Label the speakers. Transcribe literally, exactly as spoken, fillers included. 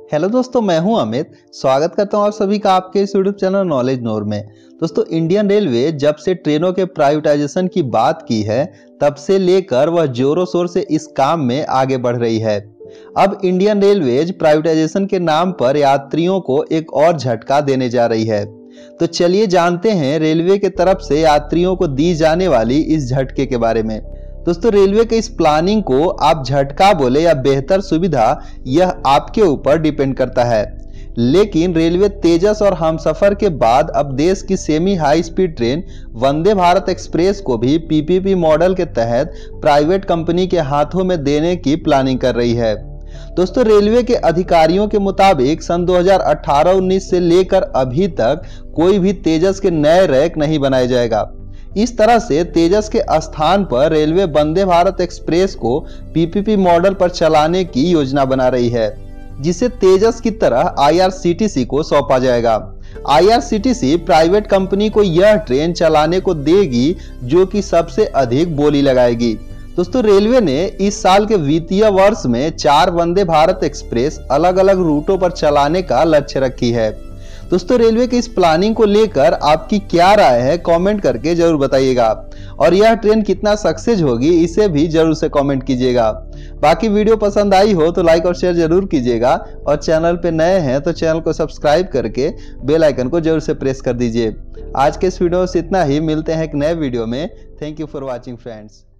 Speaker 1: Hello दोस्तों, मैं हूं अमित। स्वागत करता हूं आप सभी का आपके इस यूट्यूब चैनल नॉलेज नोर में। दोस्तों, इंडियन रेलवे जब से ट्रेनों के प्राइवेटाइजेशन की बात की है, तब से लेकर वह जोरों शोर से इस काम में आगे बढ़ रही है। अब इंडियन रेलवेज प्राइवेटाइजेशन के नाम पर यात्रियों को एक और झटका देने जा रही है। तो चलिए जानते हैं रेलवे के तरफ से यात्रियों को दी जाने वाली इस झटके के बारे में। दोस्तों, रेलवे के इस प्लानिंग को आप झटका बोले या बेहतर सुविधा, यह आपके ऊपर डिपेंड करता है। लेकिन रेलवे तेजस और हमसफर के बाद अब देश की semi high speed train Vande Bharat express को भी पीपीपी मॉडल के तहत प्राइवेट कंपनी के हाथों में देने की प्लानिंग कर रही है। दोस्तों, रेलवे के अधिकारियों के मुताबिक सन दो हज़ार अठारह उन्नीस से लेकर अभी तक कोई भी तेजस के नए रैक नहीं बनाया जाएगा। इस तरह से तेजस के स्थान पर रेलवे वंदे भारत एक्सप्रेस को पीपीपी मॉडल पर चलाने की योजना बना रही है, जिसे तेजस की तरह आईआरसीटीसी को सौंपा जाएगा। आईआरसीटीसी प्राइवेट कंपनी को यह ट्रेन चलाने को देगी, जो कि सबसे अधिक बोली लगाएगी। दोस्तों, रेलवे ने इस साल के वित्तीय वर्ष में चार वंदे भारत एक्सप्रेस अलग अलग रूटों पर चलाने का लक्ष्य रखी है। दोस्तों, रेलवे की इस प्लानिंग को लेकर आपकी क्या राय है, कमेंट करके जरूर बताइएगा। और यह ट्रेन कितना सक्सेस होगी, इसे भी जरूर से कमेंट कीजिएगा। बाकी वीडियो पसंद आई हो तो लाइक और शेयर जरूर कीजिएगा, और चैनल पे नए हैं तो चैनल को सब्सक्राइब करके बेल आइकन को जरूर से प्रेस कर दीजिए। आज के इस वीडियो से इतना ही, मिलते हैं एक नए वीडियो में। Thank you for watching friends.